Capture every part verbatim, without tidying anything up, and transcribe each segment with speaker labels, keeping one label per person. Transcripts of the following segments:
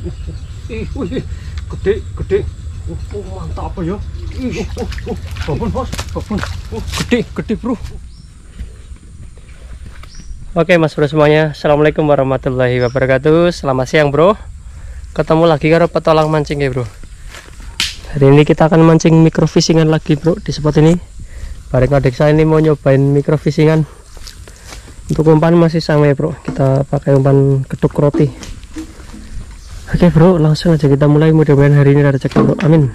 Speaker 1: Ih, wih, gede, gede. Uh, uh, mantap apa ya? Ih, uh, uh, uh, babon bos, babon. Uh, gede, gede bro. Oke mas bro semuanya, assalamualaikum warahmatullahi wabarakatuh. Selamat siang bro. Ketemu lagi karo petualang mancing ya bro. Hari ini kita akan mancing microfishingan lagi bro di spot ini. Bareng adik saya ini mau nyobain microfishingan. Untuk umpan masih sama ya bro, kita pakai umpan keduk roti. Oke bro, langsung aja kita mulai. Mudah-mudahan hari ini ada rezeki bro, amin.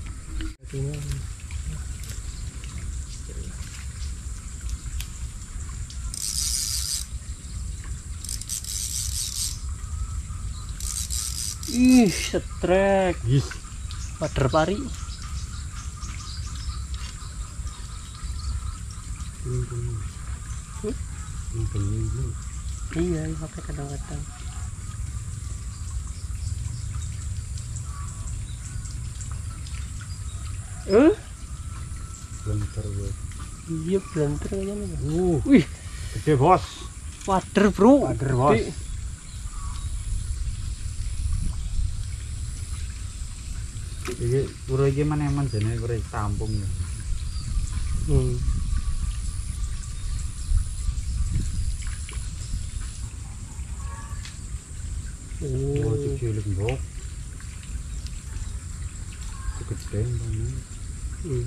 Speaker 1: Ih, setrek. Yes. Pader pari. Hmm? Iya, pakai kadang-kadang. Eh? Blanter bro. Iya, blanter kayaknya. Uh, wih, gede bos. Pader bro. Pader bos. Gede.
Speaker 2: Iki pura iki meneman jane pura tampung ya.
Speaker 1: Hmm.
Speaker 2: Oh, cilik mbok. Gede banget.
Speaker 1: Hmm.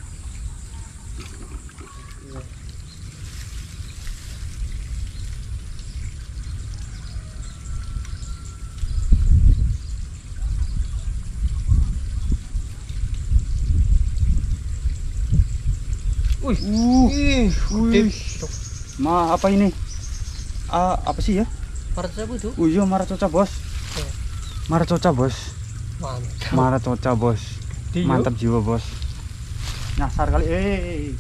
Speaker 1: Wih, uh, ih, wih.
Speaker 2: Ma apa ini? Ah, apa sih ya?
Speaker 1: Maracoca itu?
Speaker 2: Oh iya, maracoca bos.
Speaker 1: Oh.
Speaker 2: Maracoca bos.
Speaker 1: Mantap.
Speaker 2: Maracoca bos.
Speaker 1: Dio.
Speaker 2: Mantap jiwa bos. Nyasar kali. Eh.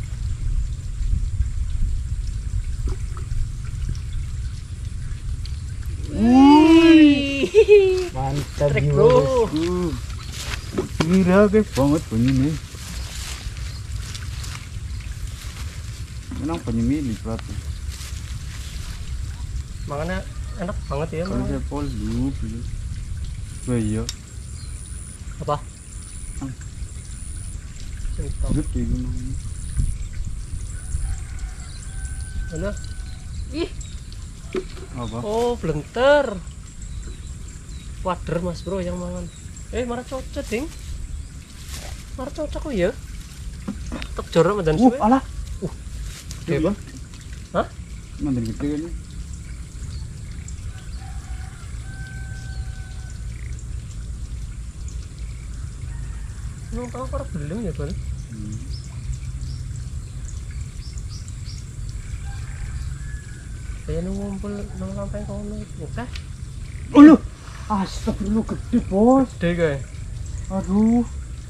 Speaker 1: Wih.
Speaker 2: Mantap
Speaker 1: Trek,
Speaker 2: jiwa
Speaker 1: bro.
Speaker 2: bos. Uh. Gila ke banget bunyinya. Menang bunyi milik berarti.
Speaker 1: Makanya enak banget ya.
Speaker 2: Kalau saya pol dulu gitu. Wah iya.
Speaker 1: Apa?
Speaker 2: Hmm.
Speaker 1: Cerita.
Speaker 2: Gede gunung.
Speaker 1: Mana? Ih.
Speaker 2: Apa?
Speaker 1: Oh, blenter. Wader mas bro yang mangan. Eh, maracoca ding. Maracoca kok ya? Tek jorok medan
Speaker 2: Uh,
Speaker 1: suwe.
Speaker 2: alah.
Speaker 1: Uh. Gede bang. Hah?
Speaker 2: Mandan gede kan?
Speaker 1: Nung tahu para belum ya bang?
Speaker 2: Hmm.
Speaker 1: Kayak nung ngumpul nung sampai kono. Oke.
Speaker 2: Oh lu. Astagfirullah gede bos.
Speaker 1: Gede guys.
Speaker 2: Aduh.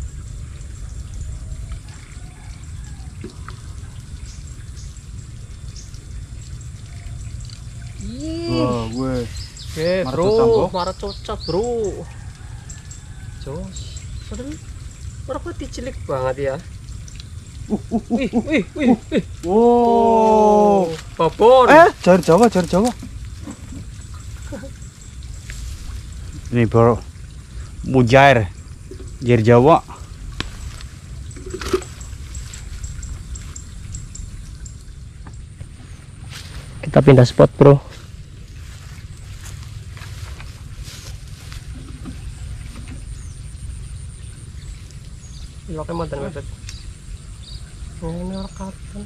Speaker 1: Ih.
Speaker 2: Wah, gue.
Speaker 1: Oke
Speaker 2: Maracoca,
Speaker 1: bro,
Speaker 2: bro.
Speaker 1: maracoca bro. Jos. Padahal merpati cilik banget ya.
Speaker 2: Uh, uh, uh.
Speaker 1: Wih, wih, wih, wih.
Speaker 2: Oh.
Speaker 1: Babon.
Speaker 2: Eh, jar Jawa, jar Jawa. Ini bro. Mujair. Jar Jawa.
Speaker 1: Kita pindah spot bro. Iloknya mantan mepet. Ini rekatan.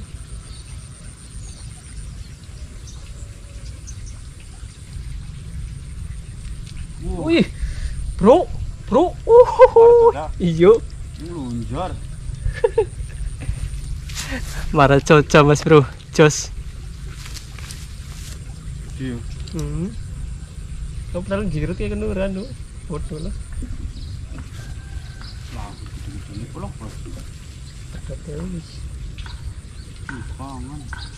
Speaker 1: Wih, bro, bro, uh, iyo.
Speaker 2: Lunjar.
Speaker 1: Maracoca mas bro, jos.
Speaker 2: Iya.
Speaker 1: Hmm. Kamu pernah jirut kayak kenuran tuh, bodoh lah.
Speaker 2: Nah, gini-gini pula bos.
Speaker 1: Ada telis.
Speaker 2: Ih, kangen.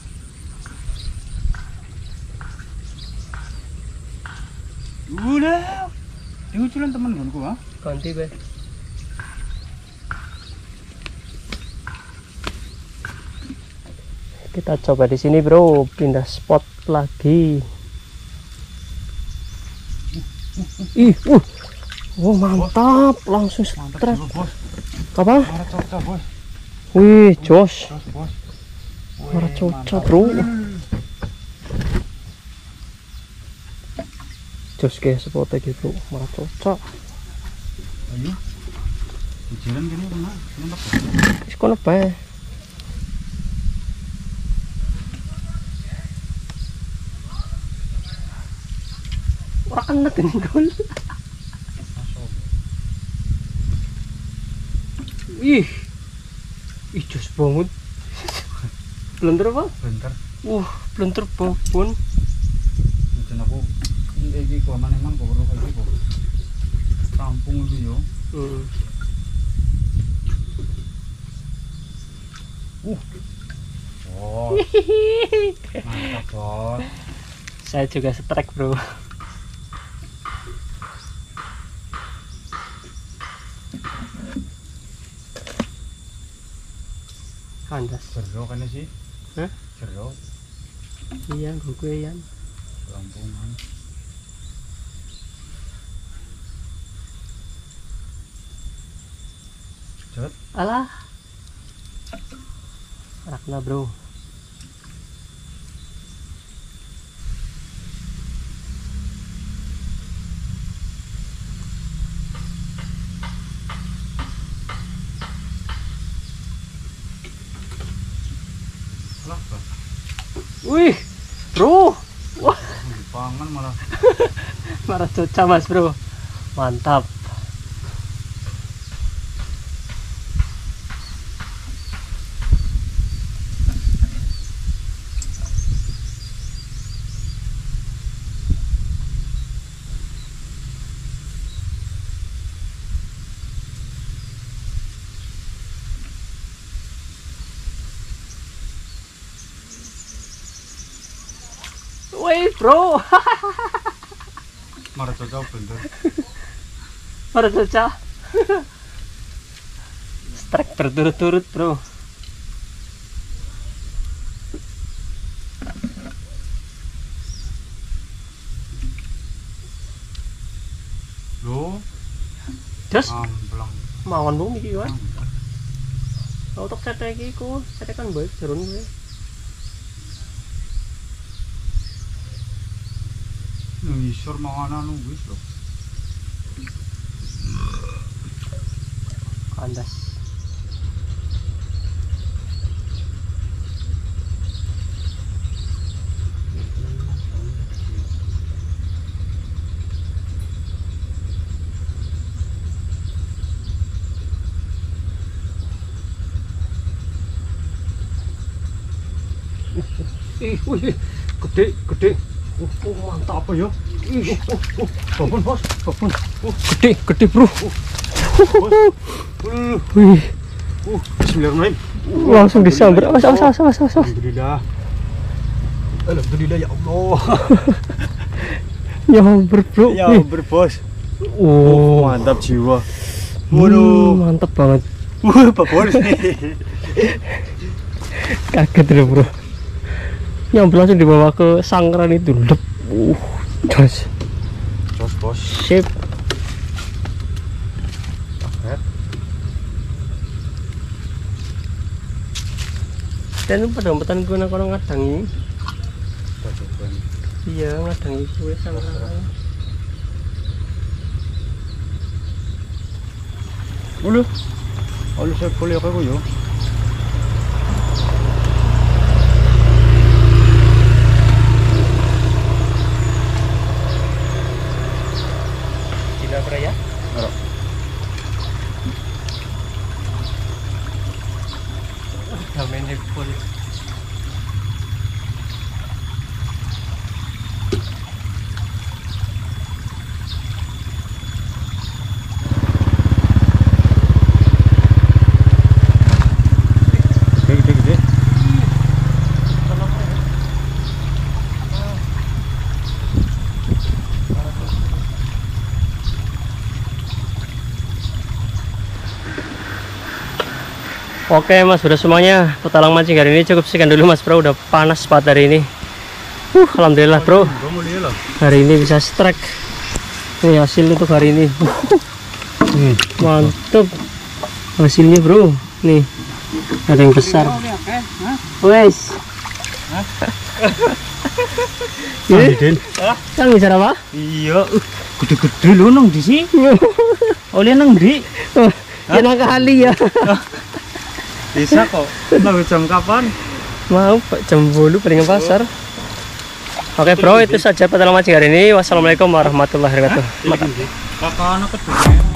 Speaker 2: Udah. Ini uculan temen-temenku ah.
Speaker 1: Ganti be. Kita coba di sini bro, pindah spot lagi. Ih, uh, Oh mantap, langsung strike.
Speaker 2: Bos.
Speaker 1: Apa?
Speaker 2: Marah coca, Bos.
Speaker 1: Wih, jos.
Speaker 2: Jos, Bos.
Speaker 1: Marah coca, bro. Jos kayak sepotek gitu, marah coca.
Speaker 2: Ayo. Jalan gini kena, nembak.
Speaker 1: Wis kono bae. Ora kena dengkul. Ih. Ih, jos banget. Blender apa?
Speaker 2: Bentar.
Speaker 1: Uh, blender babon.
Speaker 2: Jen aku iki kok mana emang kok perlu iki kok. Kampung iki yo.
Speaker 1: Hmm.
Speaker 2: Uh. Oh. Mantap, Bos.
Speaker 1: Saya juga strike, bro. Kandas.
Speaker 2: Jero kan sih?
Speaker 1: Hah?
Speaker 2: Jero.
Speaker 1: Iya, gue yan.
Speaker 2: Kampungan. Cet.
Speaker 1: Alah. Rakna, bro.
Speaker 2: Lah,
Speaker 1: Wih, bro. Wah,
Speaker 2: pangan malah.
Speaker 1: marah coca, Mas, bro. Mantap. Wih, bro.
Speaker 2: Marah coca bener.
Speaker 1: Marah coca. Strike berturut-turut, bro.
Speaker 2: Loh,
Speaker 1: Jos,
Speaker 2: amplang.
Speaker 1: mawon dong iki kan. Autok cetek iki ku, cetekan baik jerun gue.
Speaker 2: Ngisor manganan wis lho.
Speaker 1: Kandas. Ih, wih, gede, gede. Uh, uh, mantap apa ya? Ih, uh, uh, babon, Bos, babon. Uh, gede, gede, bro.
Speaker 2: Bos. Uh,
Speaker 1: Wih,
Speaker 2: uh, bismillahirrahmanirrahim.
Speaker 1: langsung disambar. Awas, awas, awas, awas, awas.
Speaker 2: Alhamdulillah. Alhamdulillah ya Allah.
Speaker 1: Nyamber, bro.
Speaker 2: Ya
Speaker 1: Ih.
Speaker 2: berbos.
Speaker 1: Oh,
Speaker 2: Mantap jiwa.
Speaker 1: waduh, mantap banget.
Speaker 2: Wah, babon.
Speaker 1: Kaget loh, bro. Nyamber langsung dibawa ke sangkaran itu. Lep. Uh, jos.
Speaker 2: Jos, Bos.
Speaker 1: Sip.
Speaker 2: Paket.
Speaker 1: Dan pada umpetan gue nak orang ngadangi.
Speaker 2: Cocokan.
Speaker 1: Iya, ngadangi gue sangkaran.
Speaker 2: Ulu. Ulu saya boleh aku yo.
Speaker 1: Tidak beraya?
Speaker 2: Ora.
Speaker 1: Kami full.
Speaker 2: Gede gede.
Speaker 1: Oke Mas, sudah semuanya petalang mancing hari ini cukup sekian dulu Mas bro, udah panas banget hari ini. Uh, alhamdulillah bro,
Speaker 2: Gua mau lihat lah.
Speaker 1: hari ini bisa strike Nih hasil untuk hari ini.
Speaker 2: Nih,
Speaker 1: Mantap hasilnya bro. Nih ada yang besar. Wes. Ini
Speaker 2: Den.
Speaker 1: kan bisa apa?
Speaker 2: Iya, gede-gede lho nang di sini. Oleh nang ndi?
Speaker 1: Oh, ya nang kali ya.
Speaker 2: Bisa kok. Mau jam kapan?
Speaker 1: Mau Pak jam bolu paling pasar. Oke bro, itu saja petualangan mancing hari ini. Wassalamualaikum warahmatullahi wabarakatuh.
Speaker 2: Kakak anak kedua.